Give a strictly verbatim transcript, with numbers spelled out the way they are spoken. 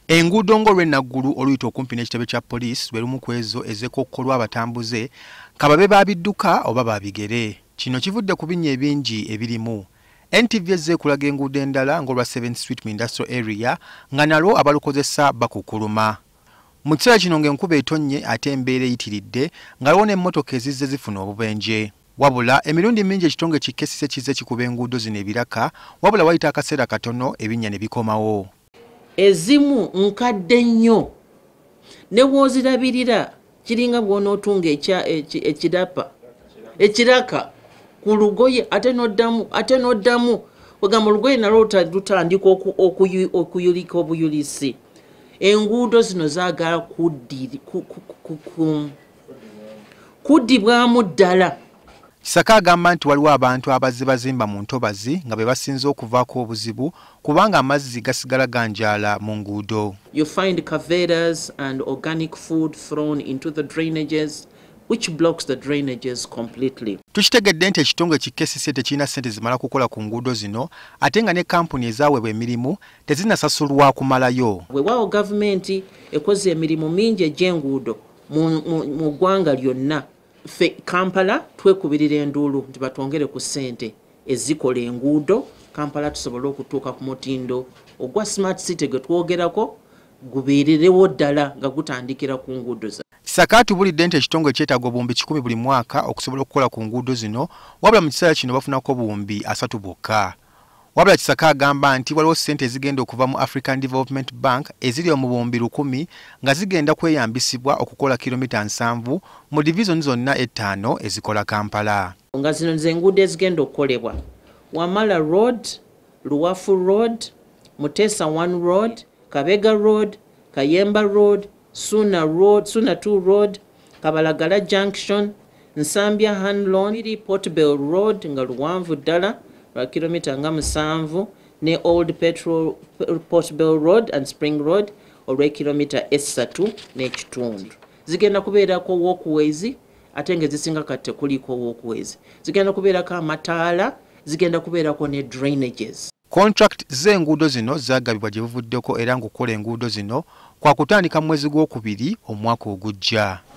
Enguudo ng'olw'enaggulu oluyita okumpi n'ekitebe kya poliisi lwe lumu ku ezo ezekokkolwa abatambuze kababe babidduka oba babigere. Kino kivudde ku binnya ebingi ebirimu. N T V ezze kulaga enguudo endala ng'olwa seventh Street mu Industrial Area nga nalwo abalukozesa bakukuluma. Mu kiseera kino ng'enkuba etonnye ate embeera eyitiridde nga waliwo n'emmotoka ezizze zifuna obubenje. Wabula emirundi mingi ekitongole ki K C C A kizze kikuba enguudo zino ebiraka, wabula wayita akaseera katono ebinnya ne bikomawo. Ezimu nkadde nnyo ne woozirabirira kiringa bw'onootunga ekirapa ekiraka ku lugoye ate n'oddamu ate n'oddamu wegamba olugoye nalwo lutandika okuyulika obuyulisi. Enguudo zino zaagala kuddibwamu ddala. Kisaka agamba nti waliwo abantu abazze bazimba mu ntobazi nga be basinze okuvaako obuzibu kubanga amazzi gasigala ganjaala mu nguudo. You find caveras and organic food thrown into the drainages which blocks the drainages completely. Tukitegedde nti ekitongole ki K C C A tekirina ssente zimala kukola ku nguudo zino ate nga ne kampuni ezaweebwa emirimu tezinasasulwa kumalayo. Weewaawo gavumenti ekoze emirimu mingi egy'enguudo mu ggwanga lyonna. Fe Kampala twekubirira enduulu nti batwongere ku ssente ezikola enguudo. Kampala tusobole okutuuka ku mutindo ogwa smart city gwe twogerako gubeererewo ddala nga gutandikira ku nguudo za. Kisaka atubulidde nti ekitongole kyetaaga obuwumbi kikumi buli mwaka okusobola okukola ku nguudo zino, wabula mu kiseera kino bafunako obuwumbi asatu bwokka. Wabula Kisaka agamba nti waliwo ssente ezigenda okuva mu African Development Bank eziri mu buwumbi lukumi nga zigenda kweyambisibwa okukola kilomita nsanvu mu division zonna ettaano ezikola Kampala. Nga zino z'enguudo ezigenda okukolebwa: Wamala Road, Luwafu Road, Mutesa one Road, Kabega Road, Kayemba Road, Suna Road, Suna two Road, Kabalagala Junction, Nsambya Hanlon, Portbell Road nga luwanvu ddala lwa kilomita nga musanvu, ne Old Petrol Portbell Road and Spring Road olwa kilomita essatu n'ekitundu. Zigenda kubeerako walkways ate ng'ezisinga kati tekuliko walkways. Zigenda kubeerako amataala, zigenda kubeerako ne drainages. Contract z'enguudo zino zaagabibwa gye buvuddeko era ng'okukola enguudo zino kwa kutandika mu mwezi gw'okubiri omwaka ogujja.